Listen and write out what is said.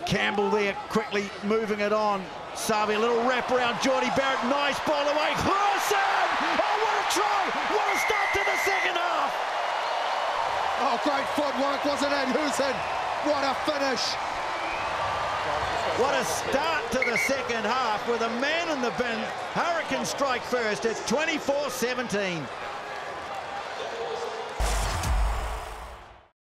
Campbell there quickly moving it on. Savi, a little wrap around Geordie Barrett. Nice ball away. Goosen! Oh, what a try! What a start to the second half! Oh, great footwork, wasn't it, Goosen? What a finish! What a start to the second half with a man in the bin. Hurricanes strike first at 24-17.